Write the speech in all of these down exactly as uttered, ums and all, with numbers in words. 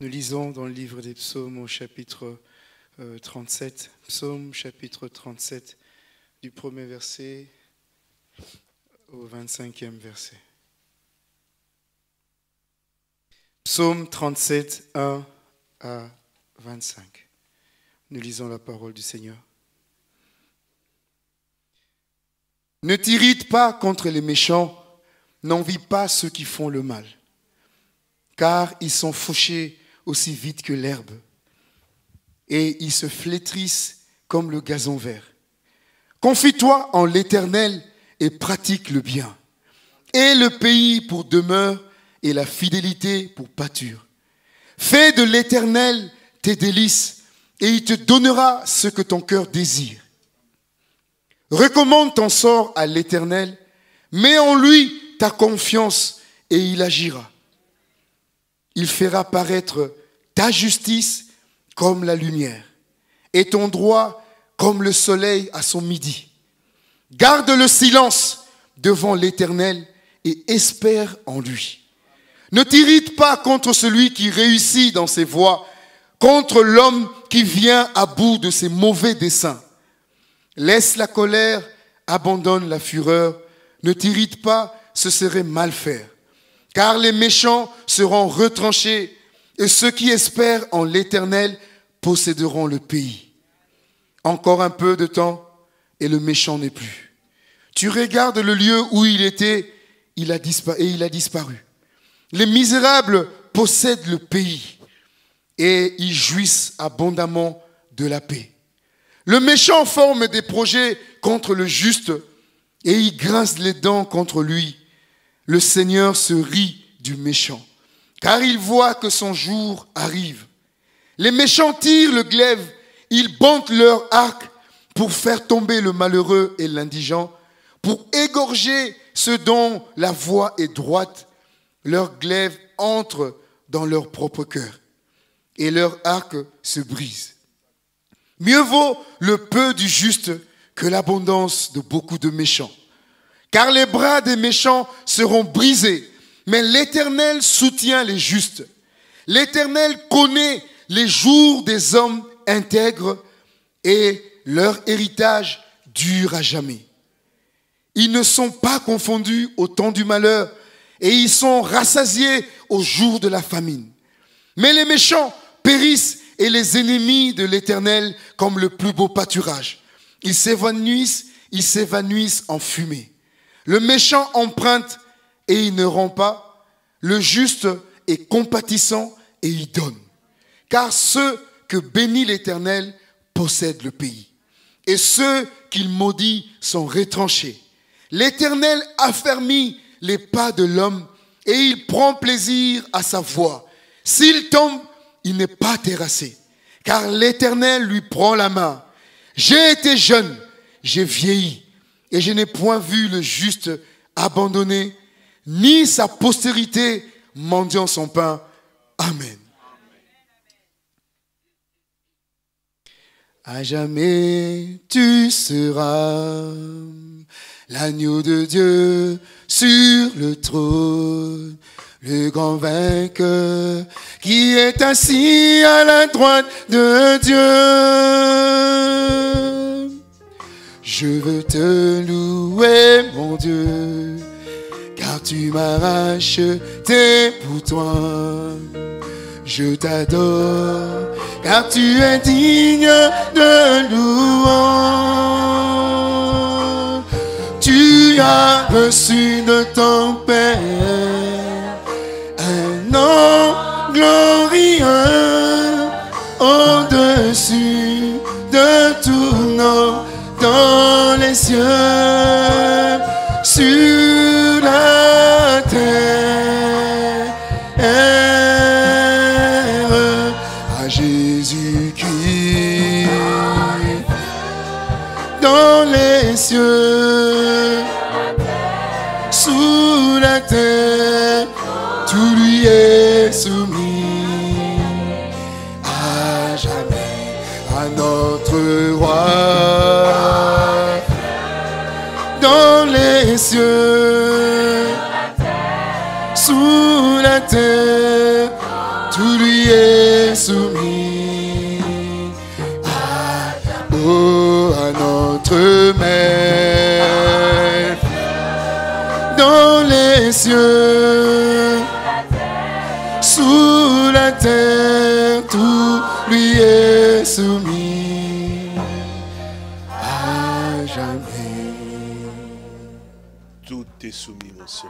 Nous lisons dans le livre des psaumes au chapitre euh, trente-sept, psaume chapitre trente-sept, du premier verset au vingt-cinquième verset. Psaume trente-sept, un à vingt-cinq. Nous lisons la parole du Seigneur. Ne t'irrite pas contre les méchants, n'envie pas ceux qui font le mal, car ils sont fauchés aussi vite que l'herbe, et ils se flétrissent comme le gazon vert. Confie-toi en l'Éternel et pratique le bien. Aie le pays pour demeure et la fidélité pour pâture. Fais de l'Éternel tes délices, et il te donnera ce que ton cœur désire. Recommande ton sort à l'Éternel, mets en lui ta confiance et il agira. Il fera paraître ta justice comme la lumière et ton droit comme le soleil à son midi. Garde le silence devant l'Éternel et espère en lui. Ne t'irrite pas contre celui qui réussit dans ses voies, contre l'homme qui vient à bout de ses mauvais desseins. Laisse la colère, abandonne la fureur, ne t'irrite pas, ce serait mal faire. Car les méchants seront retranchés et ceux qui espèrent en l'Éternel posséderont le pays. Encore un peu de temps et le méchant n'est plus. Tu regardes le lieu où il était il a disparu, et il a disparu. Les misérables possèdent le pays et ils jouissent abondamment de la paix. Le méchant forme des projets contre le juste et il grince les dents contre lui. Le Seigneur se rit du méchant, car il voit que son jour arrive. Les méchants tirent le glaive, ils bandent leur arc pour faire tomber le malheureux et l'indigent, pour égorger ceux dont la voie est droite. Leur glaive entre dans leur propre cœur et leur arc se brise. Mieux vaut le peu du juste que l'abondance de beaucoup de méchants. Car les bras des méchants seront brisés, mais l'Éternel soutient les justes. L'Éternel connaît les jours des hommes intègres et leur héritage dure à jamais. Ils ne sont pas confondus au temps du malheur et ils sont rassasiés au jour de la famine. Mais les méchants périssent et les ennemis de l'Éternel comme le plus beau pâturage. Ils s'évanouissent, ils s'évanouissent en fumée. Le méchant emprunte et il ne rend pas. Le juste est compatissant et il donne. Car ceux que bénit l'Éternel possèdent le pays. Et ceux qu'il maudit sont retranchés. L'Éternel affermit les pas de l'homme et il prend plaisir à sa voie. S'il tombe, il n'est pas terrassé. Car l'Éternel lui prend la main. J'ai été jeune, j'ai vieilli. Et je n'ai point vu le juste abandonné, ni sa postérité mendiant son pain. Amen. À jamais tu seras l'agneau de Dieu sur le trône, le grand vainqueur qui est assis à la droite de Dieu. Je veux te louer, mon Dieu, car tu m'as racheté pour toi. Je t'adore, car tu es digne de louange. Tu as reçu de ton Père un nom glorieux au-dessus de tout nom. Dans les cieux, sur la terre, à Jésus-Christ. Dans les cieux, sous la terre, tout lui est soumis. À jamais, à notre roi. Dans les cieux, sous la terre, tout lui est soumis. Ah, oh, à notre Mère, dans les cieux, sous la terre, tout lui est soumis. À jamais. Tout est soumis, mon Sauveur.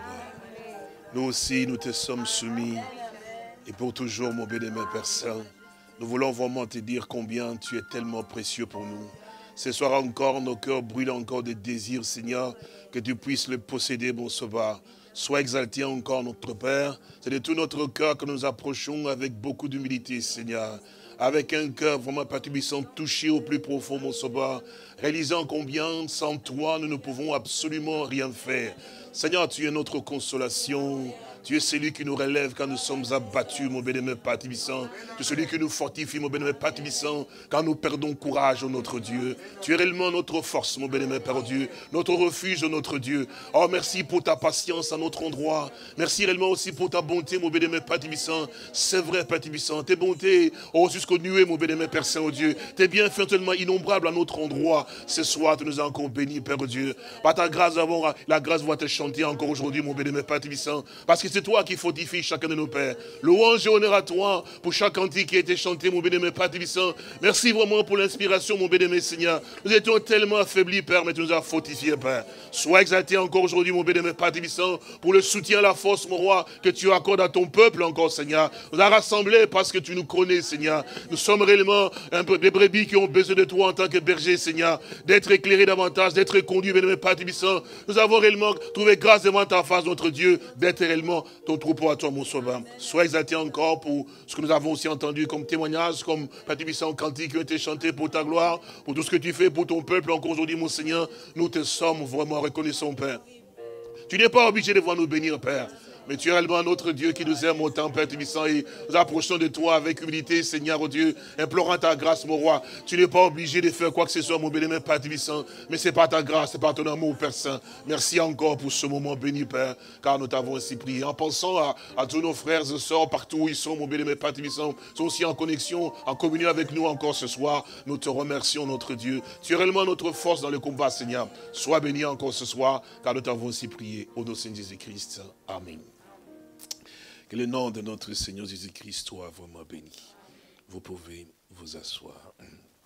Nous aussi, nous te sommes soumis. Et pour toujours, mon bien-aimé Père Saint, nous voulons vraiment te dire combien tu es tellement précieux pour nous. Ce soir encore, nos cœurs brûlent encore de désirs, Seigneur, que tu puisses le posséder, mon Sauveur. Sois exalté encore, notre Père. C'est de tout notre cœur que nous approchons avec beaucoup d'humilité, Seigneur. Avec un cœur vraiment patubissant, touché au plus profond, mon Sauveur. Réalisant combien, sans toi, nous ne pouvons absolument rien faire. Seigneur, tu es notre consolation. Tu es celui qui nous relève quand nous sommes abattus, mon bien-aimé Père Tibissant. Tu es celui qui nous fortifie, mon bien-aimé Père Tibissant, quand nous perdons courage, oh notre Dieu. Tu es réellement notre force, mon bien-aimé Père Dieu, notre refuge, oh notre Dieu. Oh, merci pour ta patience à notre endroit. Merci réellement aussi pour ta bonté, mon bien-aimé Père Tibissant. C'est vrai, Père Tibissant, tes bontés, oh, jusqu'aux nuées, mon bien-aimé Père Saint, oh Dieu. Tes bienfaits tellement innombrables à notre endroit. Ce soir, tu nous as encore bénis, Père Dieu. Par ta grâce, avons la grâce de te chanter encore aujourd'hui, mon bien-aimé Père Tibissant. Parce que c'est toi qui fortifie chacun de nos pères. Louange et honneur à toi pour chaque cantique qui a été chanté, mon bien-aimé Père Tibissant. Merci vraiment pour l'inspiration, mon bien-aimé Seigneur. Nous étions tellement affaiblis, Père, mais tu nous as fortifiés, Père. Sois exalté encore aujourd'hui, mon bien-aimé Père Tibissant, pour le soutien, la force, mon roi, que tu accordes à ton peuple encore, Seigneur. Nous as rassemblés parce que tu nous connais, Seigneur. Nous sommes réellement un peu des brebis qui ont besoin de toi en tant que berger, Seigneur. D'être éclairés davantage, d'être conduits, bien-aimé Père Tibissant. Nous avons réellement trouvé grâce devant ta face, notre Dieu, d'être réellement ton troupeau à toi, mon Sauveur. Sois exalté encore pour ce que nous avons aussi entendu comme témoignage, comme Père Tibissant, cantiques qui ont été chantés pour ta gloire, pour tout ce que tu fais pour ton peuple encore aujourd'hui, mon Seigneur. Nous te sommes vraiment reconnaissants, Père. Tu n'es pas obligé de voir nous bénir, Père. Mais tu es réellement notre Dieu qui nous aime autant, Père Tibissant, et nous approchons de toi avec humilité, Seigneur, oh Dieu, implorant ta grâce, mon roi. Tu n'es pas obligé de faire quoi que ce soit, mon béni, Père Tibissant, mais c'est par ta grâce, c'est par ton amour, Père Saint. Merci encore pour ce moment béni, Père, car nous t'avons ainsi prié. En pensant à, à tous nos frères et sœurs, partout où ils sont, mon béni, Père Tibissant, sont aussi en connexion, en communion avec nous encore ce soir. Nous te remercions, notre Dieu. Tu es réellement notre force dans le combat, Seigneur. Sois béni encore ce soir, car nous t'avons ainsi prié. Au nom de Seigneur Jésus-Christ. Amen. Que le nom de notre Seigneur Jésus-Christ soit vraiment béni. Vous pouvez vous asseoir.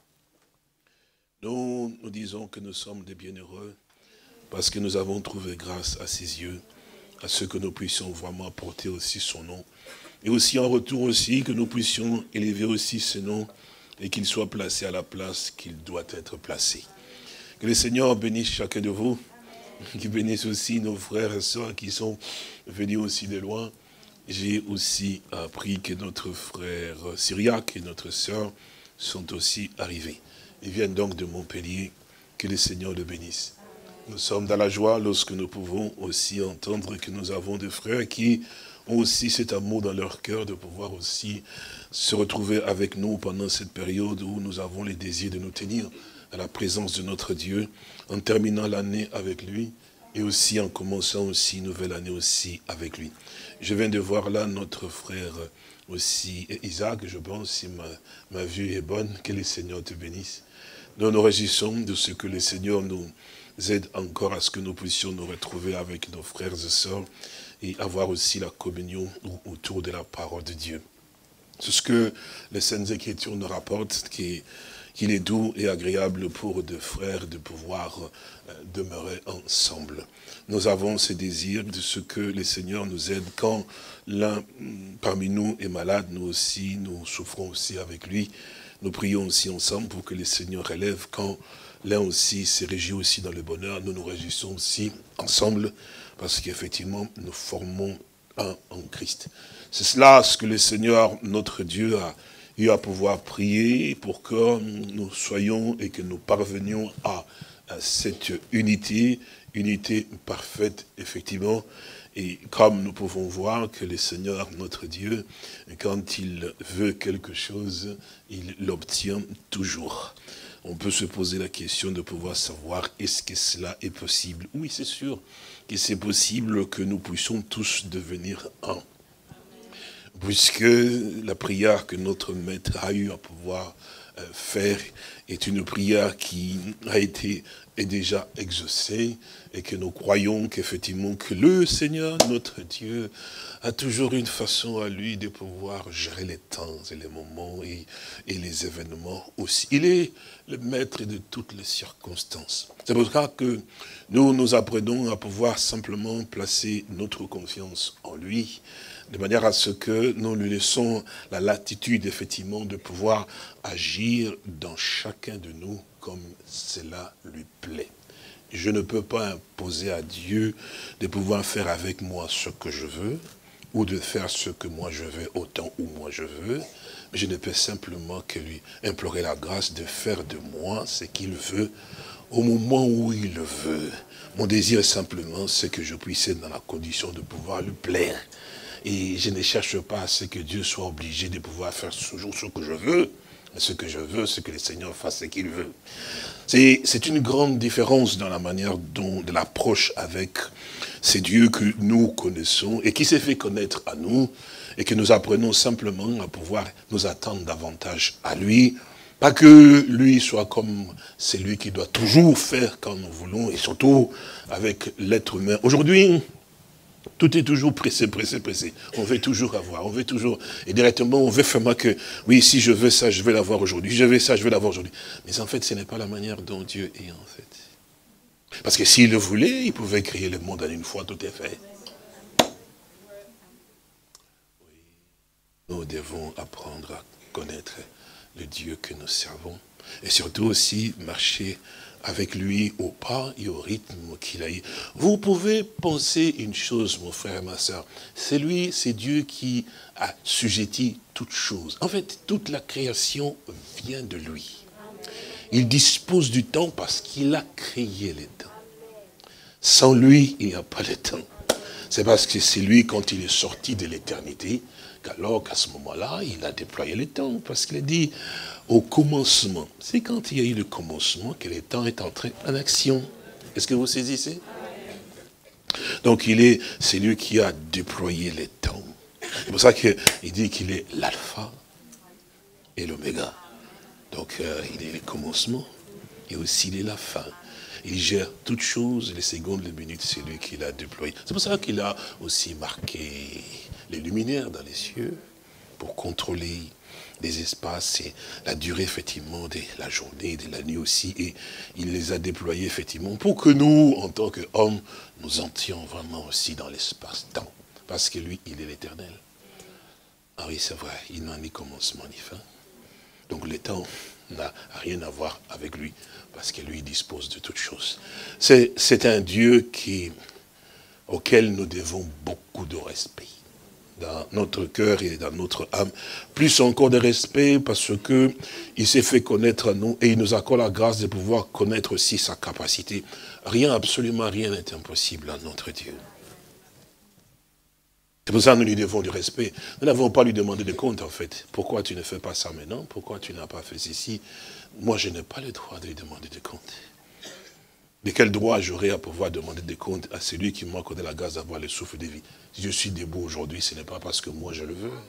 Nous, nous disons que nous sommes des bienheureux parce que nous avons trouvé grâce à ses yeux, à ce que nous puissions vraiment porter aussi son nom. Et aussi en retour aussi que nous puissions élever aussi ce nom et qu'il soit placé à la place qu'il doit être placé. Que le Seigneur bénisse chacun de vous, qu'il bénisse aussi nos frères et sœurs qui sont venus aussi de loin. J'ai aussi appris que notre frère Syriac et notre sœur sont aussi arrivés. Ils viennent donc de Montpellier. Que le Seigneur le bénisse. Nous sommes dans la joie lorsque nous pouvons aussi entendre que nous avons des frères qui ont aussi cet amour dans leur cœur de pouvoir aussi se retrouver avec nous pendant cette période où nous avons les désirs de nous tenir à la présence de notre Dieu, en terminant l'année avec lui et aussi en commençant aussi une nouvelle année aussi avec lui. Je viens de voir là notre frère aussi, Isaac, je pense, si ma, ma vue est bonne, que le Seigneur te bénisse. Nous nous réjouissons de ce que le Seigneur nous aide encore à ce que nous puissions nous retrouver avec nos frères et sœurs et avoir aussi la communion autour de la parole de Dieu. C'est ce que les Saintes Écritures nous rapportent, qui qu'il est doux et agréable pour deux frères de pouvoir euh, demeurer ensemble. Nous avons ce désir de ce que le Seigneur nous aide quand l'un parmi nous est malade, nous aussi, nous souffrons aussi avec lui. Nous prions aussi ensemble pour que le Seigneur relève quand l'un aussi se réjouit aussi dans le bonheur. Nous nous réjouissons aussi ensemble parce qu'effectivement nous formons un en Christ. C'est cela ce que le Seigneur, notre Dieu, a eu à pouvoir prier pour que nous soyons et que nous parvenions à, à cette unité, unité parfaite, effectivement. Et comme nous pouvons voir que le Seigneur, notre Dieu, quand il veut quelque chose, il l'obtient toujours. On peut se poser la question de pouvoir savoir, est-ce que cela est possible? Oui, c'est sûr que c'est possible que nous puissions tous devenir un. puisque la prière que notre maître a eu à pouvoir euh, faire est une prière qui a été est déjà exaucée, et que nous croyons qu'effectivement que le Seigneur, notre Dieu, a toujours une façon à lui de pouvoir gérer les temps et les moments et, et les événements aussi. Il est le maître de toutes les circonstances. C'est pour ça que nous nous apprenons à pouvoir simplement placer notre confiance en lui, de manière à ce que nous lui laissons la latitude, effectivement, de pouvoir agir dans chacun de nous comme cela lui plaît. Je ne peux pas imposer à Dieu de pouvoir faire avec moi ce que je veux, ou de faire ce que moi je veux, autant où moi je veux, mais je ne peux simplement que lui implorer la grâce de faire de moi ce qu'il veut, au moment où il le veut. Mon désir simplement, c'est que je puisse être dans la condition de pouvoir lui plaire. Et je ne cherche pas à ce que Dieu soit obligé de pouvoir faire toujours ce que je veux. Mais ce que je veux, c'est que le Seigneur fasse ce qu'il veut. C'est une grande différence dans la manière dont, de l'approche avec ces dieux que nous connaissons et qui s'est fait connaître à nous et que nous apprenons simplement à pouvoir nous attendre davantage à lui. Pas que lui soit comme celui qui doit toujours faire quand nous voulons et surtout avec l'être humain. Aujourd'hui, tout est toujours pressé, pressé, pressé. On veut toujours avoir, on veut toujours... Et directement, on veut faire que, oui, si je veux ça, je vais l'avoir aujourd'hui. Je veux ça, je vais l'avoir aujourd'hui. Mais en fait, ce n'est pas la manière dont Dieu est, en fait. Parce que s'il le voulait, il pouvait créer le monde en une fois, tout est fait. Oui. Nous devons apprendre à connaître le Dieu que nous servons. Et surtout aussi, marcher avec lui au pas et au rythme qu'il a eu. Vous pouvez penser une chose, mon frère et ma soeur. C'est lui, c'est Dieu qui a sujetti toutes choses. En fait, toute la création vient de lui. Il dispose du temps parce qu'il a créé les temps. Sans lui, il n'y a pas de temps. C'est parce que c'est lui, quand il est sorti de l'éternité, qu'alors qu'à ce moment-là, il a déployé les temps. Parce qu'il a dit, au commencement, c'est quand il y a eu le commencement que le temps est entré en action. Est-ce que vous saisissez? Donc il est, c'est lui qui a déployé les temps. C'est pour ça qu'il dit qu'il est l'alpha et l'oméga. Donc euh, il est le commencement et aussi il est la fin. Il gère toutes choses, les secondes, les minutes, c'est lui qui l'a déployé. C'est pour ça qu'il a aussi marqué les luminaires dans les cieux pour contrôler les espaces et la durée, effectivement, de la journée, de la nuit aussi. Et il les a déployés, effectivement, pour que nous, en tant qu'hommes, nous entrions vraiment aussi dans l'espace-temps. Parce que lui, il est l'éternel. Ah oui, c'est vrai, il n'a ni commencement ni fin. Donc le temps n'a rien à voir avec lui, parce que lui dispose de toutes choses. C'est un Dieu qui, auquel nous devons beaucoup de respect. Dans notre cœur et dans notre âme, plus encore de respect parce que il s'est fait connaître à nous et il nous accorde la grâce de pouvoir connaître aussi sa capacité. Rien, absolument rien n'est impossible à notre Dieu. C'est pour ça que nous lui devons du respect. Nous n'avons pas lui demander de compte en fait. Pourquoi tu ne fais pas ça maintenant? Pourquoi tu n'as pas fait ceci? Moi je n'ai pas le droit de lui demander de compte. De quel droit j'aurais à pouvoir demander des comptes à celui qui m'a accordé la grâce d'avoir le souffle de vie? Si je suis debout aujourd'hui, ce n'est pas parce que moi je le veux.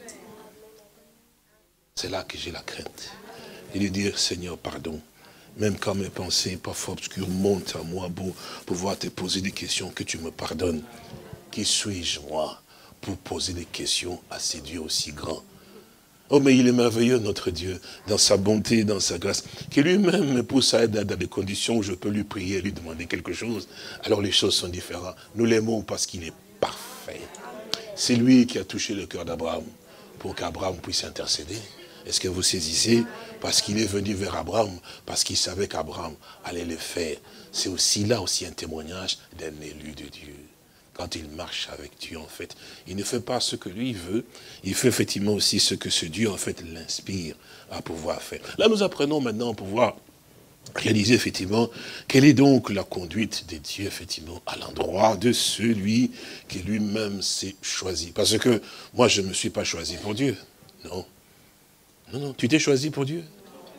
C'est là que j'ai la crainte. Et de dire, Seigneur, pardon. Même quand mes pensées parfois obscures montent à moi pour pouvoir te poser des questions, que tu me pardonnes. Qui suis-je, moi, pour poser des questions à ces dieux aussi grands? Oh, mais il est merveilleux, notre Dieu, dans sa bonté, dans sa grâce, qui lui-même me pousse à être dans des conditions où je peux lui prier, lui demander quelque chose. Alors les choses sont différentes. Nous l'aimons parce qu'il est parfait. C'est lui qui a touché le cœur d'Abraham pour qu'Abraham puisse intercéder. Est-ce que vous saisissez? Parce qu'il est venu vers Abraham, parce qu'il savait qu'Abraham allait le faire. C'est aussi là aussi un témoignage d'un élu de Dieu. Quand il marche avec Dieu, en fait, il ne fait pas ce que lui veut, il fait effectivement aussi ce que ce Dieu, en fait, l'inspire à pouvoir faire. Là, nous apprenons maintenant à pouvoir réaliser, effectivement, quelle est donc la conduite de Dieu, effectivement, à l'endroit de celui qui lui-même s'est choisi. Parce que moi, je ne me suis pas choisi pour Dieu. Non. Non, non, tu t'es choisi pour Dieu.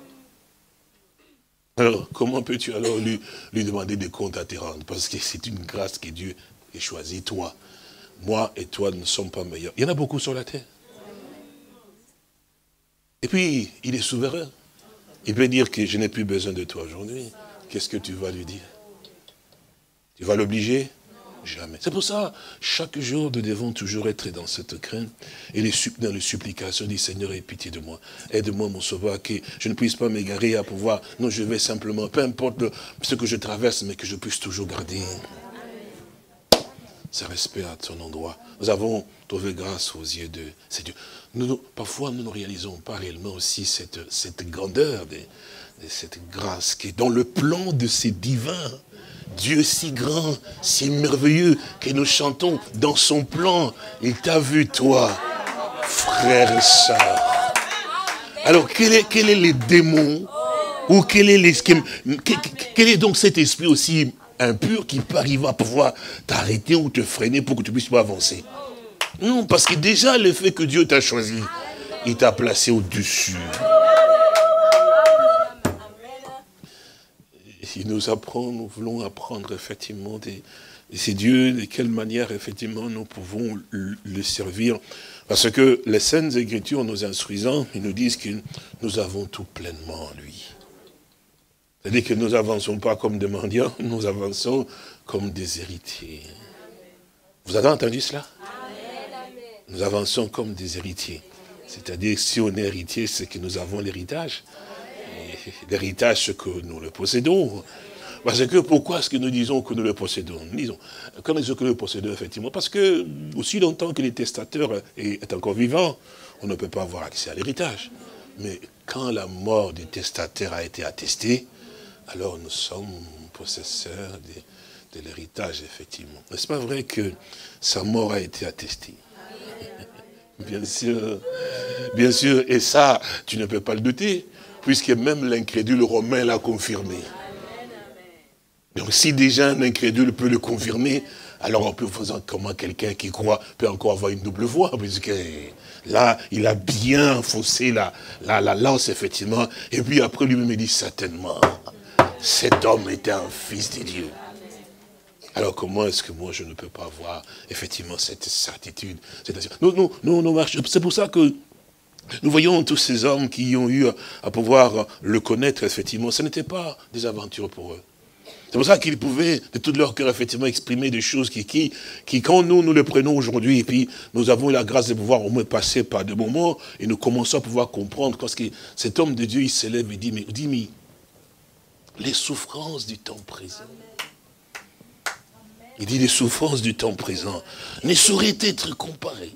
Alors, comment peux-tu alors lui, lui demander des comptes à te rendre? Parce que c'est une grâce que Dieu et choisis toi. Moi et toi ne sommes pas meilleurs. Il y en a beaucoup sur la terre. Et puis, il est souverain. Il peut dire que je n'ai plus besoin de toi aujourd'hui. Qu'est-ce que tu vas lui dire? Tu vas l'obliger? Jamais. C'est pour ça, chaque jour, nous devons toujours être dans cette crainte et les, dans les supplications du Seigneur, aie pitié de moi. Aide-moi, mon sauveur, que je ne puisse pas m'égarer à pouvoir. Non, je vais simplement, peu importe le, ce que je traverse, mais que je puisse toujours garder ce respect à ton endroit. Nous avons trouvé grâce aux yeux de ces dieux. Nous, nous, parfois, nous ne réalisons pas réellement aussi cette, cette grandeur, de, de cette grâce qui est dans le plan de ces divins. Dieu si grand, si merveilleux, que nous chantons dans son plan. Il t'a vu, toi, frère et sœur. Alors, quel est, quel est les démons, ou quel est, les, quel, quel est donc cet esprit aussi impur qui peut arriver à pouvoir t'arrêter ou te freiner pour que tu puisses pas avancer? Non, parce que déjà, le fait que Dieu t'a choisi, il t'a placé au-dessus. Il nous apprend, nous voulons apprendre effectivement de, de ces dieux, de quelle manière effectivement nous pouvons le, le servir. Parce que les Saintes Écritures nous instruisant, ils nous disent que nous avons tout pleinement en lui. C'est-à-dire que nous n'avançons pas comme des mendiants, nous avançons comme des héritiers. Vous avez entendu cela? Nous avançons comme des héritiers. C'est-à-dire que si on est héritier, c'est que nous avons l'héritage. L'héritage, c'est que nous le possédons. Parce que pourquoi est-ce que nous disons que nous le possédons? Nous disons, quand nous disons que nous le possédons, effectivement, parce que aussi longtemps que le testateur est encore vivant, on ne peut pas avoir accès à l'héritage. Mais quand la mort du testateur a été attestée, alors nous sommes possesseurs de, de l'héritage, effectivement. N'est-ce pas vrai que sa mort a été attestée? Bien sûr, bien sûr, et ça, tu ne peux pas le douter, puisque même l'incrédule romain l'a confirmé. Donc si déjà un incrédule peut le confirmer, alors on peut voir comment quelqu'un qui croit peut encore avoir une double voix, puisque là, il a bien faussé la, la, la lance, effectivement, et puis après lui-même il dit certainement, cet homme était un fils de Dieu. Alors comment est-ce que moi je ne peux pas avoir effectivement cette certitude, cette... Nous, nous, nous, nous marchons. C'est pour ça que nous voyons tous ces hommes qui ont eu à pouvoir le connaître, effectivement, ce n'était pas des aventures pour eux. C'est pour ça qu'ils pouvaient, de tout leur cœur, effectivement, exprimer des choses qui, qui, qui quand nous, nous les prenons aujourd'hui, et puis nous avons la grâce de pouvoir au moins passer par des moments, et nous commençons à pouvoir comprendre, parce que cet homme de Dieu, il s'élève et dit, mais, dit, mais les souffrances du temps présent, il dit, les souffrances du temps présent ne sauraient être comparées.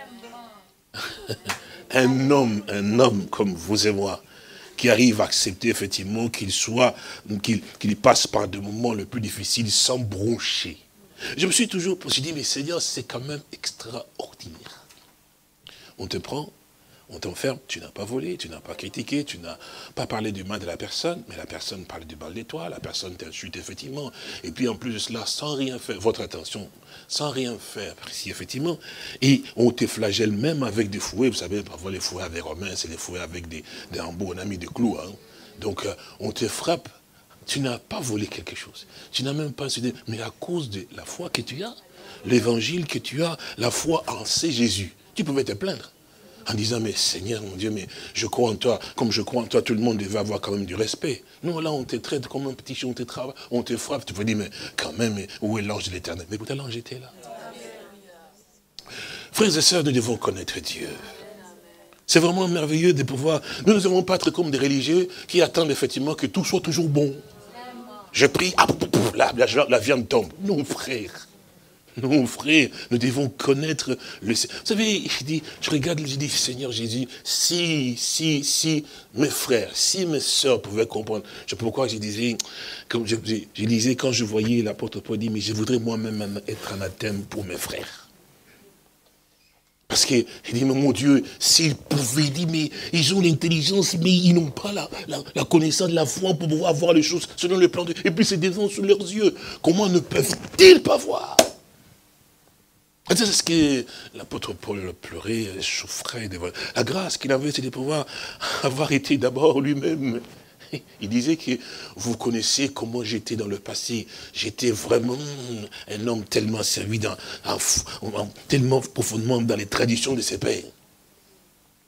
Un homme, un homme comme vous et moi, qui arrive à accepter effectivement qu'il soit, qu'il qu'il passe par des moments les plus difficiles sans broncher. Je me suis toujours dit, mais Seigneur, c'est quand même extraordinaire. On te prend, on t'enferme, tu n'as pas volé, tu n'as pas critiqué, tu n'as pas parlé du mal de la personne, mais la personne parle du mal de toi, la personne t'insulte effectivement. Et puis en plus de cela, sans rien faire, votre attention, sans rien faire, si effectivement, et on te flagelle même avec des fouets, vous savez, parfois les fouets avec Romains, c'est les fouets avec des, des embouts, on a mis des clous, hein. Donc euh, on te frappe, tu n'as pas volé quelque chose, tu n'as même pas insulté, mais à cause de la foi que tu as, l'évangile que tu as, la foi en c'est Jésus, tu pouvais te plaindre. En disant, mais Seigneur, mon Dieu, mais je crois en toi, comme je crois en toi, tout le monde devait avoir quand même du respect. Non, là, on te traite comme un petit chien, on te travaille, on te frappe, tu peux dire, mais quand même, où est l'ange de l'éternel? Mais écoutez, l'ange était là. Frères et sœurs, nous devons connaître Dieu. C'est vraiment merveilleux de pouvoir... Nous ne devons pas être comme des religieux qui attendent effectivement que tout soit toujours bon. Je prie, ah, la, la, la viande tombe. Non, frère. Non, frère, nous devons connaître le... Vous savez, je, dis, je regarde, je dis, Seigneur Jésus, si, si, si mes frères, si mes sœurs pouvaient comprendre, je sais pas pourquoi je disais, comme je, je, je disais quand je voyais l'apôtre Paul dire, mais je voudrais moi-même être anathème pour mes frères. Parce que, il dit, mais mon Dieu, s'ils pouvaient, il dit, mais ils ont l'intelligence, mais ils n'ont pas la, la, la connaissance de la foi pour pouvoir voir les choses selon le plan de... Et puis c'est devant sous leurs yeux. Comment ne peuvent-ils pas voir? C'est ce que l'apôtre Paul pleurait, souffrait. De... La grâce qu'il avait, c'était de pouvoir avoir été d'abord lui-même. Il disait que vous connaissez comment j'étais dans le passé. J'étais vraiment un homme tellement servi, dans, en, en, tellement profondément dans les traditions de ses pères.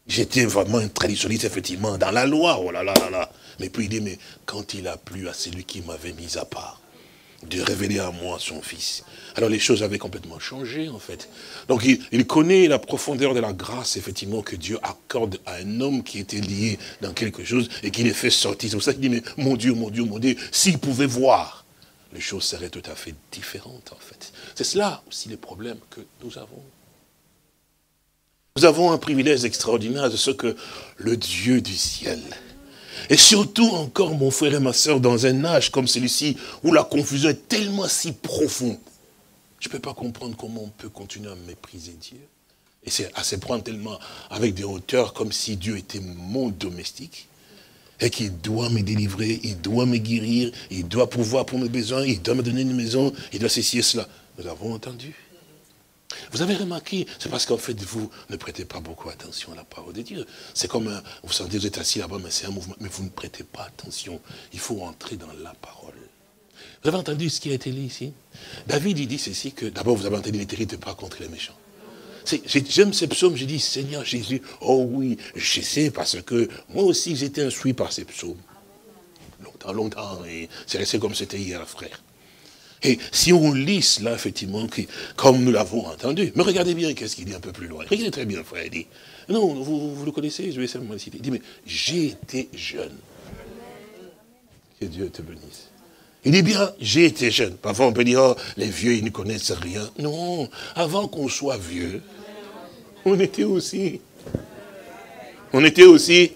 J'étais vraiment un traditionnaliste, effectivement, dans la loi, oh là là là là. Mais puis il dit, mais quand il a plu à celui qui m'avait mis à part, de révéler à moi son fils, alors les choses avaient complètement changé, en fait. Donc il, il connaît la profondeur de la grâce, effectivement, que Dieu accorde à un homme qui était lié dans quelque chose et qui les fait sortir. C'est pour ça qu'il dit, mais mon Dieu, mon Dieu, mon Dieu, s'il pouvait voir, les choses seraient tout à fait différentes, en fait. C'est cela aussi les problèmes que nous avons. Nous avons un privilège extraordinaire de ce que le Dieu du ciel, et surtout encore, mon frère et ma soeur, dans un âge comme celui-ci, où la confusion est tellement si profonde, je ne peux pas comprendre comment on peut continuer à mépriser Dieu. Et c'est à se prendre tellement avec des hauteurs comme si Dieu était mon domestique, et qu'il doit me délivrer, il doit me guérir, il doit pouvoir pour mes besoins, il doit me donner une maison, il doit ceci et cela. Nous avons entendu. Vous avez remarqué, c'est parce qu'en fait, vous ne prêtez pas beaucoup attention à la parole de Dieu. C'est comme, un, vous sentez, vous êtes assis là-bas, mais c'est un mouvement, mais vous ne prêtez pas attention. Il faut entrer dans la parole. Vous avez entendu ce qui a été lu ici? David, il dit ceci, que d'abord, vous avez entendu, l'Éternel ne pas contre les méchants. J'aime ces psaumes, je dis, Seigneur Jésus, oh oui, je sais, parce que moi aussi, j'étais instruit par ces psaumes. Longtemps, longtemps, et c'est resté comme c'était hier, frère. Et si on lit cela, effectivement, comme nous l'avons entendu, mais regardez bien qu'est-ce qu'il dit un peu plus loin. Regardez très bien, frère, il dit, non, vous, vous le connaissez, je vais simplement le citer. Il dit, mais j'ai été jeune. Que Dieu te bénisse. Il dit bien, j'ai été jeune. Parfois on peut dire, oh, les vieux, ils ne connaissent rien. Non, avant qu'on soit vieux, on était aussi. On était aussi.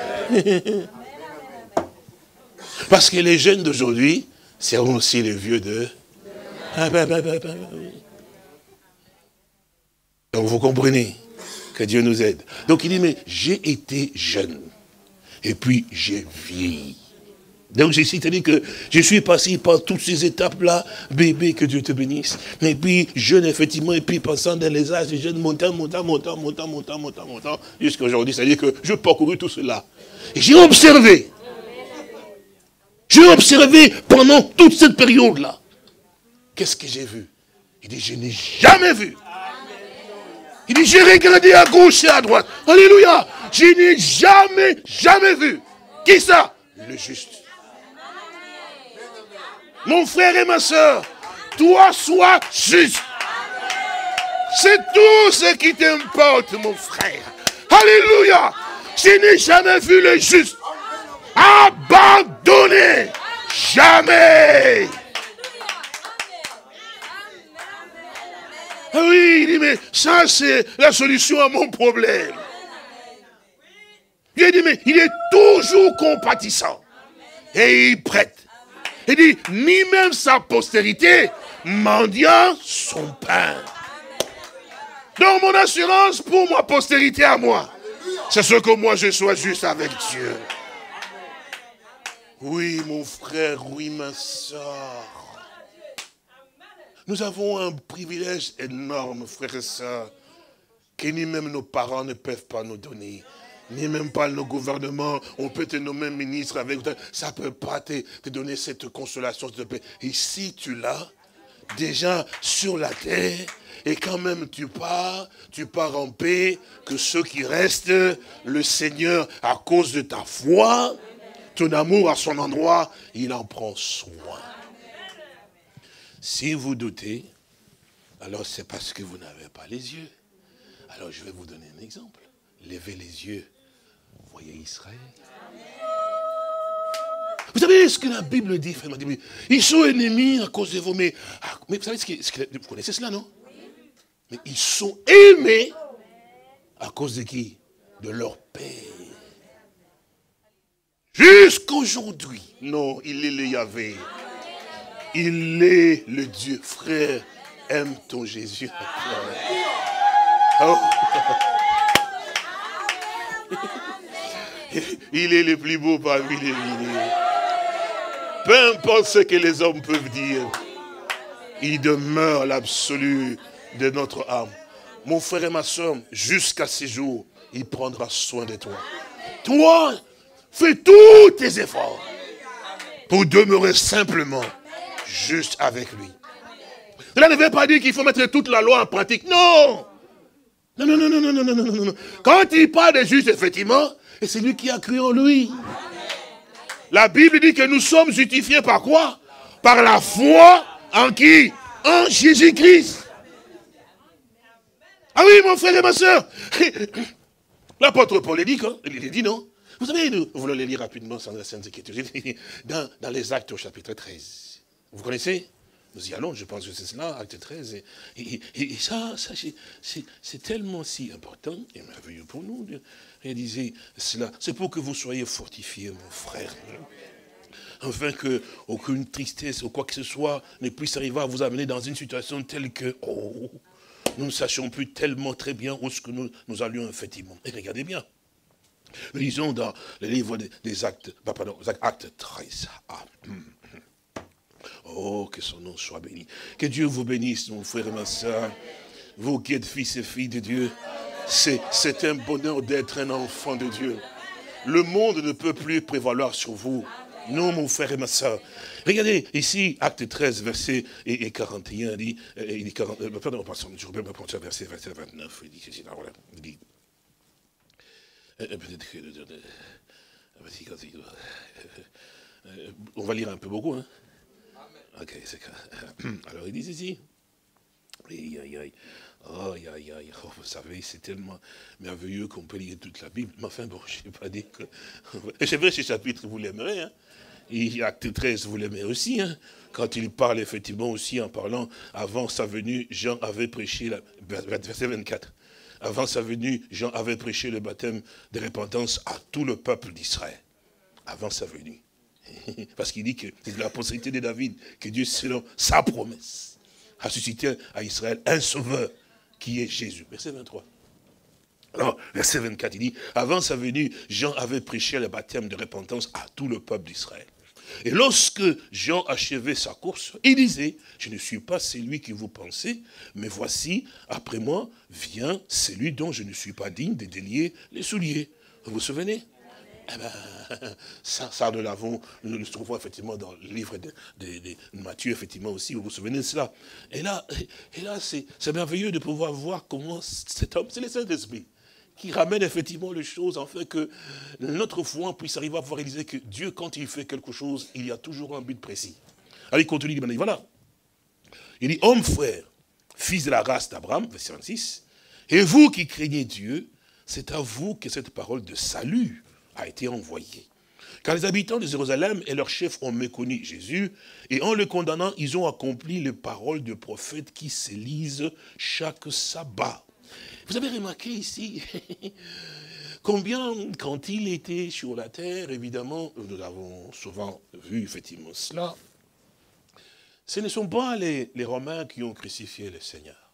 Parce que les jeunes d'aujourd'hui, c'est aussi les vieux de... Donc vous comprenez que Dieu nous aide. Donc il dit, mais j'ai été jeune. Et puis j'ai vieilli. Donc c'est-à-dire que je suis passé par toutes ces étapes-là, bébé, que Dieu te bénisse. Et puis jeune, effectivement, et puis passant dans les âges, jeune, montant, montant, montant, montant, montant, montant, montant, jusqu'à aujourd'hui. C'est-à-dire que je parcouru tout cela. Et j'ai observé. J'ai observé pendant toute cette période-là. Qu'est-ce que j'ai vu? Il dit, je n'ai jamais vu. Il dit, j'ai regardé à gauche et à droite. Alléluia. Je n'ai jamais, jamais vu. Qui ça? Le juste. Mon frère et ma soeur, toi sois juste. C'est tout ce qui t'importe, mon frère. Alléluia. Je n'ai jamais vu le juste abandonné. Jamais. Ah oui, il dit, mais ça c'est la solution à mon problème. Il dit, mais il est toujours compatissant. Et il prête. Il dit, ni même sa postérité mendiant son pain. Donc mon assurance pour ma postérité à moi, c'est ce que moi je sois juste avec Dieu. Oui, mon frère, oui, ma soeur. Nous avons un privilège énorme, frères et sœurs, que ni même nos parents ne peuvent pas nous donner. Ni même pas nos gouvernements, on peut te nommer ministre avec, ça ne peut pas te, te donner cette consolation, cette paix. Et si tu l'as, déjà sur la terre, et quand même tu pars, tu pars en paix, que ceux qui restent, le Seigneur, à cause de ta foi, ton amour à son endroit, il en prend soin. Si vous doutez, alors c'est parce que vous n'avez pas les yeux. Alors je vais vous donner un exemple. Levez les yeux. Voyez Israël. Vous savez ce que la Bible dit, frère? Ils sont ennemis à cause de vous, mais, ah, mais vous savez ce que, ce que vous connaissez cela, non? Mais ils sont aimés à cause de qui? De leur Père. Jusqu'aujourd'hui. Non, il est le Yahvé. Il est le Dieu. Frère, aime ton Jésus. Oh. Il est le plus beau parmi les milliers. Peu importe ce que les hommes peuvent dire, il demeure l'absolu de notre âme. Mon frère et ma soeur, jusqu'à ce jour, il prendra soin de toi. Toi, fais tous tes efforts pour demeurer simplement juste avec lui. Cela ne veut pas dire qu'il faut mettre toute la loi en pratique. Non! Non, non, non, non, non, non, non, non, non. Quand il parle de juste, effectivement, et c'est lui qui a cru en lui. La Bible dit que nous sommes justifiés par quoi? Par la foi en qui? En Jésus-Christ. Ah oui, mon frère et ma soeur. L'apôtre Paul est dit, quoi? Il dit non. Vous savez, nous voulons les lire rapidement sans la Sainte Écriture. Dans, dans les Actes au chapitre treize. Vous connaissez? Nous y allons, je pense que c'est cela, Acte treize. Et, et, et, et ça, ça c'est tellement si important et merveilleux pour nous de réaliser cela. C'est pour que vous soyez fortifiés, mon frère. Afin que aucune tristesse ou quoi que ce soit ne puisse arriver à vous amener dans une situation telle que, oh, nous ne sachions plus tellement très bien où est-ce que nous, nous allions effectivement. Et regardez bien. Nous lisons dans le livre des, des actes, pardon, acte treize. Ah. Oh, que son nom soit béni. Que Dieu vous bénisse, mon frère et ma soeur. Vous qui êtes fils et filles de Dieu, c'est un bonheur d'être un enfant de Dieu. Le monde ne peut plus prévaloir sur vous. Non, mon frère et ma soeur. Regardez, ici, acte treize, verset et, et quarante et un, dit, il dit quarante, pardon, je vais me prendre verset, verset vingt-neuf, il dit ceci, là, voilà, il dit, peut-être que, on va lire un peu beaucoup, hein. Ok, c'est alors il dit ceci. Aïe, aïe, aïe. Aïe, aïe, aïe. Oh, vous savez, c'est tellement merveilleux qu'on peut lire toute la Bible. Mais enfin, bon, je n'ai pas dit que... Et c'est vrai, ce chapitre, vous l'aimerez, hein. Et acte treize, vous l'aimez aussi, hein. Quand il parle, effectivement, aussi, en parlant, avant sa venue, Jean avait prêché, la... verset vingt-quatre. Avant sa venue, Jean avait prêché le baptême de repentance à tout le peuple d'Israël. Avant sa venue. Parce qu'il dit que c'est de la postérité de David que Dieu, selon sa promesse, a suscité à Israël un sauveur qui est Jésus. Verset vingt-trois. Alors, verset vingt-quatre, il dit, avant sa venue, Jean avait prêché le baptême de repentance à tout le peuple d'Israël. Et lorsque Jean achevait sa course, il disait, je ne suis pas celui que vous pensez, mais voici, après moi, vient celui dont je ne suis pas digne de délier les souliers. Vous vous souvenez? Eh ben, ça, ça nous l'avons, nous le trouvons effectivement dans le livre de, de, de Matthieu, effectivement aussi, vous vous souvenez de cela. Et là, et là c'est merveilleux de pouvoir voir comment cet homme, c'est le Saint-Esprit, qui ramène effectivement les choses, en fait que notre foi puisse arriver à pouvoir réaliser que Dieu, quand il fait quelque chose, il y a toujours un but précis. Alors il continue, il dit, voilà. Il dit, homme frère, fils de la race d'Abraham, verset vingt-six, et vous qui craignez Dieu, c'est à vous que cette parole de salut a été envoyé. Car les habitants de Jérusalem et leurs chefs ont méconnu Jésus, et en le condamnant, ils ont accompli les paroles de prophètes qui se lisent chaque sabbat. Vous avez remarqué ici, combien, quand il était sur la terre, évidemment, nous avons souvent vu effectivement cela, ce ne sont pas les, les Romains qui ont crucifié le Seigneur.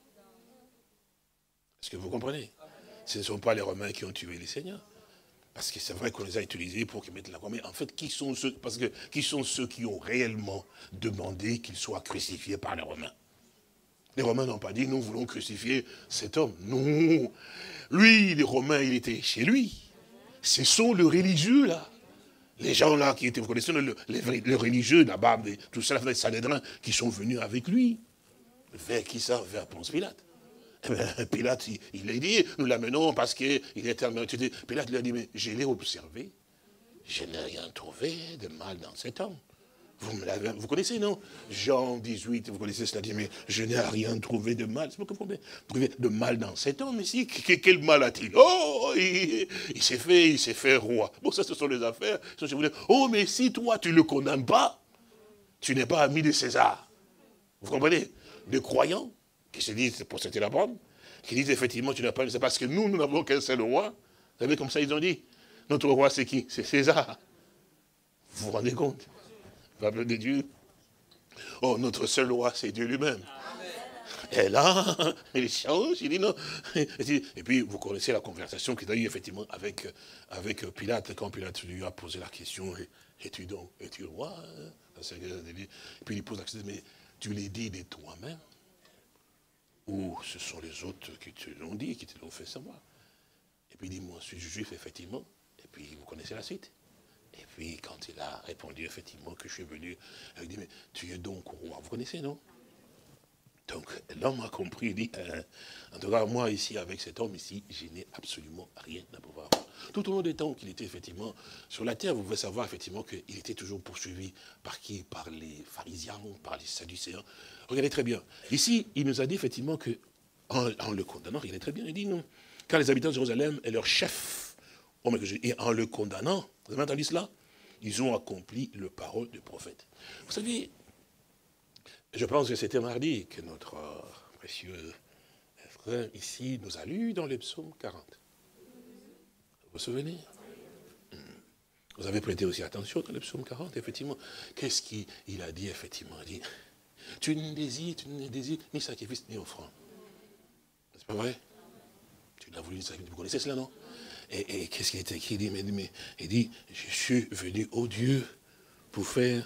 Est-ce que vous comprenez? Ce ne sont pas les Romains qui ont tué le Seigneur. Parce que c'est vrai qu'on les a utilisés pour qu'ils mettent la croix. Mais en fait, qui sont ceux, parce que, qui sont ceux qui ont réellement demandé qu'il soit crucifié par les Romains? Les Romains n'ont pas dit, nous voulons crucifier cet homme. Non. Lui, les Romains, il était chez lui. Ce sont les religieux, là. Les gens, là, qui étaient, vous connaissez, le, les, les religieux, là-bas, tout ça, les Sanhédrins, qui sont venus avec lui. Vers qui ça? Vers Ponce Pilate. Eh bien, Pilate, il, il a dit, nous l'amenons parce qu'il est tellement étudié. Pilate lui a dit, mais je l'ai observé, je n'ai rien trouvé de mal dans cet homme. Vous, me l'avez, vous connaissez, non? Jean dix-huit, vous connaissez cela, dit, mais je n'ai rien trouvé de mal. C'est pas que vous trouvez de mal dans cet homme ici. Quel mal a-t-il? Oh, il, il s'est fait, il s'est fait roi. Bon, ça, ce sont les affaires. Oh, mais si toi, tu ne le condamnes pas, tu n'es pas ami de César. Vous comprenez? Des croyants qui se disent, pour cette la bonne, qui disent effectivement, tu n'as pas, c'est parce que nous, nous n'avons qu'un seul roi. Vous savez, comme ça, ils ont dit. Notre roi, c'est qui? C'est César. Vous vous rendez compte? Peuple de Dieu. Oh, notre seul roi, c'est Dieu lui-même. Et là, il change, il dit non. Et puis, vous connaissez la conversation qu'il a eue, effectivement, avec, avec Pilate, quand Pilate lui a posé la question, es-tu donc, es-tu le roi? Et puis, il pose la question, mais tu l'as dit de toi-même? Ou ce sont les autres qui te l'ont dit, qui te l'ont fait savoir. Et puis il dit, moi je suis juif, effectivement. Et puis vous connaissez la suite. Et puis quand il a répondu, effectivement, que je suis venu, il dit, mais tu es donc roi. Vous connaissez, non? Donc l'homme a compris, il dit, euh, en tout cas moi ici, avec cet homme ici, je n'ai absolument rien à pouvoir voir. Tout au long des temps qu'il était effectivement sur la terre, vous pouvez savoir effectivement qu'il était toujours poursuivi par qui? Par les pharisiens, par les sadducéens. Regardez très bien. Ici, il nous a dit effectivement que, en, en le condamnant, regardez très bien, il dit non. Car les habitants de Jérusalem et leurs chefs, oh, et en le condamnant, vous avez entendu cela? Ils ont accompli le parole du prophète. Vous savez, je pense que c'était mardi que notre euh, précieux frère ici nous a lu dans les psaumes quarante. Vous vous souvenez? Vous avez prêté aussi attention dans le psaume quarante, effectivement. Qu'est-ce qu'il a dit, effectivement? Il dit, tu ne désires, tu ne désires ni sacrifice ni offrande. C'est pas vrai? Tu l'as voulu ni sacrifice. Vous connaissez cela, non? Et, et qu'est-ce qu'il est écrit? Il dit, mais, mais, il dit, je suis venu au Dieu pour faire.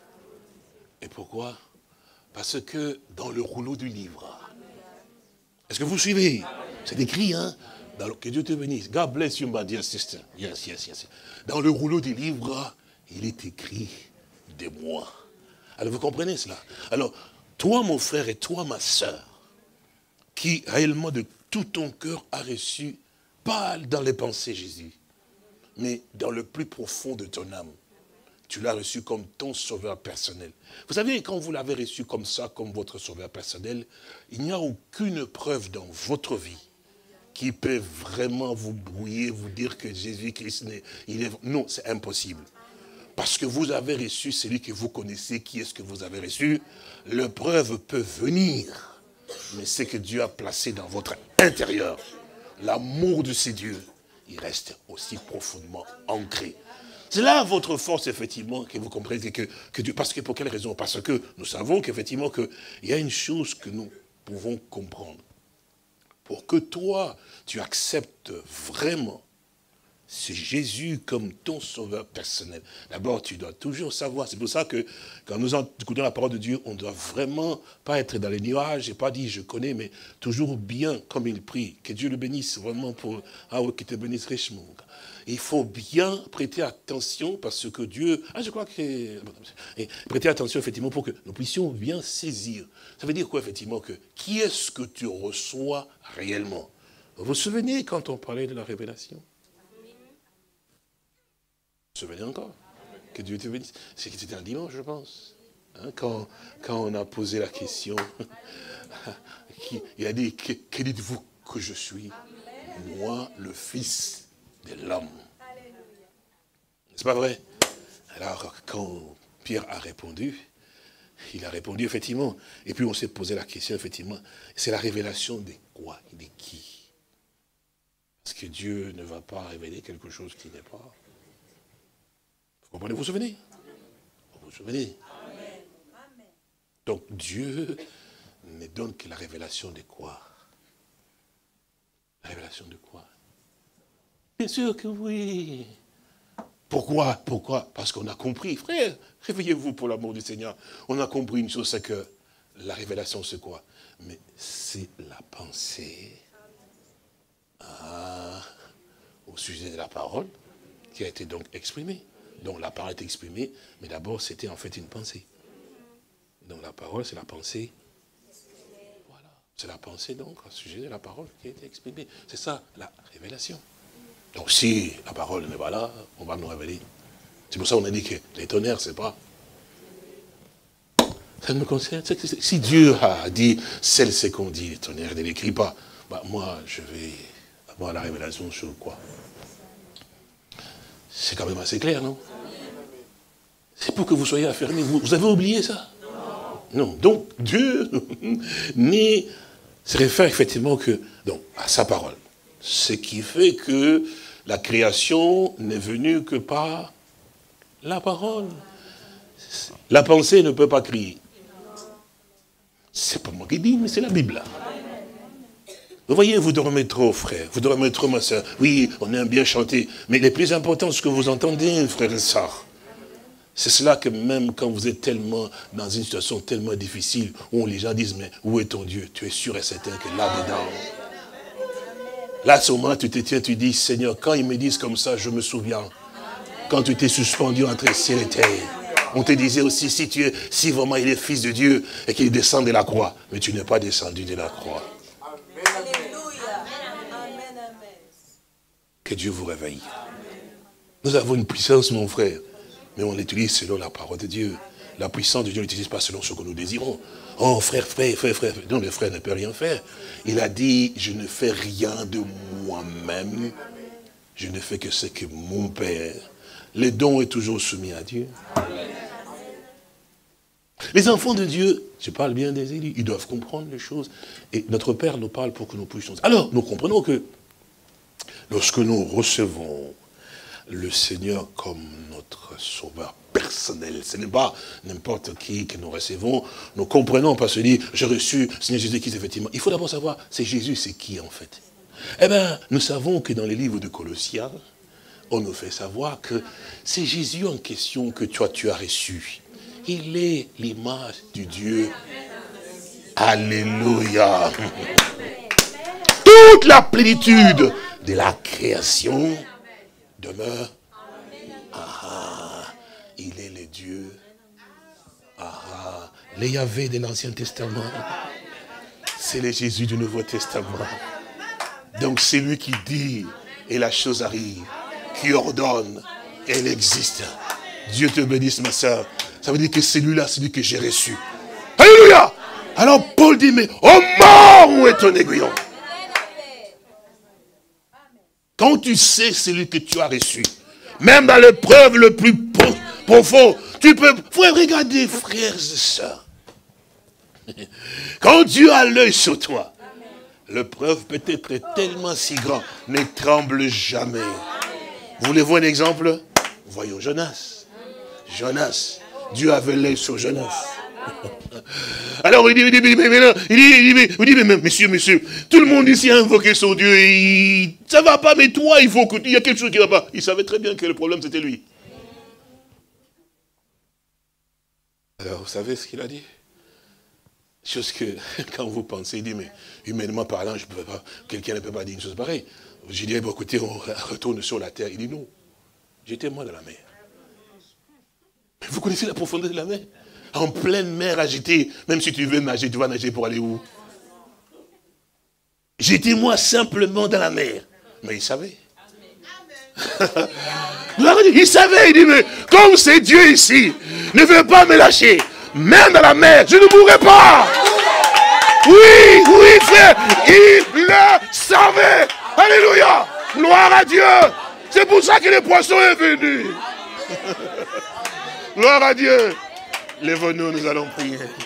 Et pourquoi? Parce que dans le rouleau du livre. Est-ce que vous suivez? C'est écrit, hein? Dans le, que Dieu te bénisse. God bless you, my dear sister. Yes, yes, yes. Dans le rouleau du livre, il est écrit de moi. Alors vous comprenez cela? Alors, toi mon frère et toi ma sœur, qui réellement de tout ton cœur a reçu, pas dans les pensées Jésus, mais dans le plus profond de ton âme, tu l'as reçu comme ton sauveur personnel. Vous savez, quand vous l'avez reçu comme ça, comme votre sauveur personnel, il n'y a aucune preuve dans votre vie qui peut vraiment vous brouiller, vous dire que Jésus-Christ, il est... non, c'est impossible. Parce que vous avez reçu celui que vous connaissez, qui est-ce que vous avez reçu, la preuve peut venir. Mais c'est que Dieu a placé dans votre intérieur, l'amour de ces dieux, il reste aussi profondément ancré. C'est là votre force, effectivement, que vous comprenez que, que Dieu... Parce que pour quelle raison? Parce que nous savons qu'effectivement, il y a une chose que nous pouvons comprendre. Pour que toi, tu acceptes vraiment c'est Jésus comme ton sauveur personnel. D'abord, tu dois toujours savoir. C'est pour ça que quand nous écoutons la parole de Dieu, on ne doit vraiment pas être dans les nuages et pas dire je connais, mais toujours bien comme il prie. Que Dieu le bénisse vraiment pour... Ah oui, qu'il te bénisse richement. Il faut bien prêter attention parce que Dieu... Ah, je crois que... Et prêter attention, effectivement, pour que nous puissions bien saisir. Ça veut dire quoi, effectivement, que qui est-ce que tu reçois réellement? Vous vous souvenez quand on parlait de la révélation? Vous vous souvenez encore? Que Dieu te bénisse. C'était un dimanche, je pense. Hein, quand, quand on a posé la question, il a dit, que, que dites-vous que je suis? Moi, le Fils de l'homme. C'est pas vrai? Alors, quand Pierre a répondu, il a répondu effectivement. Et puis on s'est posé la question, effectivement, c'est la révélation de quoi? De qui? Parce que Dieu ne va pas révéler quelque chose qui n'est pas. Vous comprenez? Vous vous souvenez? Vous vous souvenez? Donc Dieu ne donne que la révélation de quoi? La révélation de quoi? Bien sûr que oui. Pourquoi? Pourquoi? Parce qu'on a compris. Frère, réveillez-vous pour l'amour du Seigneur. On a compris une chose, c'est que la révélation, c'est quoi? Mais c'est la pensée ah, au sujet de la parole qui a été donc exprimée. Donc la parole est exprimée, mais d'abord c'était en fait une pensée. Donc la parole, c'est la pensée. Voilà. C'est la pensée donc au sujet de la parole qui a été exprimée. C'est ça, la révélation. Donc si la parole n'est pas là, on va nous révéler. C'est pour ça qu'on a dit que les tonnerres, c'est pas. Ça me concerne. Si Dieu a dit, celle c'est qu'on dit, les tonnerres, ne l'écrit pas, bah, moi je vais avoir la révélation sur quoi? C'est quand même assez clair, non? C'est pour que vous soyez affermis. Vous, vous avez oublié ça? Non. Non. Donc Dieu se réfère effectivement que, donc, à sa parole. Ce qui fait que la création n'est venue que par la parole. La pensée ne peut pas crier. C'est pas moi qui dis, mais c'est la Bible. Vous voyez, vous dormez trop, frère. Vous dormez trop, ma soeur. Oui, on aime bien chanter. Mais le plus important, c'est ce que vous entendez, frère et sœur. C'est cela que même quand vous êtes tellement dans une situation tellement difficile, où les gens disent, mais où est ton Dieu? Tu es sûr et certain que là-dedans... Là, à ce moment, tu te tiens, tu dis, Seigneur, quand ils me disent comme ça, je me souviens. Quand tu t'es suspendu entre ciel et terre, On te disait aussi, si tu es, si vraiment il est fils de Dieu et qu'il descend de la croix, mais tu n'es pas descendu de la croix. Que Dieu vous réveille. Nous avons une puissance, mon frère, mais on l'utilise selon la parole de Dieu. La puissance de Dieu, on ne l'utilise pas selon ce que nous désirons. Oh, frère, frère, frère, frère. Non, le frère ne peut rien faire. Il a dit, je ne fais rien de moi-même. Je ne fais que ce que mon Père. Le don est toujours soumis à Dieu. Les enfants de Dieu, je parle bien des élus, ils doivent comprendre les choses. Et notre Père nous parle pour que nous puissions. Alors, nous comprenons que lorsque nous recevons le Seigneur comme notre sauveur personnel, ce n'est pas n'importe qui que nous recevons, nous comprenons parce que dit, j'ai reçu Seigneur Jésus-Christ, effectivement. Il faut d'abord savoir, c'est Jésus, c'est qui en fait? Eh bien, nous savons que dans les livres de Colossiens, on nous fait savoir que c'est Jésus en question que toi tu as reçu. Il est l'image du Dieu. Alléluia. Toute la plénitude de la création demeure. Ah, il est le Dieu. Ah, le Yahvé de l'Ancien Testament. C'est le Jésus du Nouveau Testament. Donc c'est lui qui dit, et la chose arrive, qui ordonne, elle existe. Dieu te bénisse, ma soeur. Ça veut dire que celui-là, c'est lui que j'ai reçu. Alléluia. Alors Paul dit, mais oh mort, où est ton aiguillon? Quand tu sais celui que tu as reçu, même dans l'épreuve le plus profond, tu peux... Faut regarder, frères et sœurs. Quand Dieu a l'œil sur toi, l'épreuve peut être tellement si grande, ne tremble jamais. Vous voulez voir un exemple? Voyons Jonas. Jonas. Dieu avait l'œil sur Jonas. Alors il dit, il dit, mais, mais, il dit, il dit, il dit, mais, mais monsieur, monsieur, tout le monde ici a invoqué son Dieu, et il, ça va pas, mais toi, il faut que, il y a quelque chose qui va pas. Il savait très bien que le problème c'était lui. Alors vous savez ce qu'il a dit? Chose que, quand vous pensez, il dit, mais humainement parlant, je peux pas, quelqu'un ne peut pas dire une chose pareille. J'ai dit, bon, écoutez, on retourne sur la terre. Il dit, non, j'étais moi dans la mer. Mais vous connaissez la profondeur de la mer? En pleine mer agitée, même si tu veux nager, tu vas nager pour aller où? J'étais moi simplement dans la mer. Mais il savait. Il savait, il dit, mais comme c'est Dieu ici, ne veut pas me lâcher. Même dans la mer, je ne mourrai pas. Oui, oui, frère, il le savait. Alléluia. Gloire à Dieu. C'est pour ça que le poisson est venu. Gloire à Dieu. Lève-nous, nous allons prier.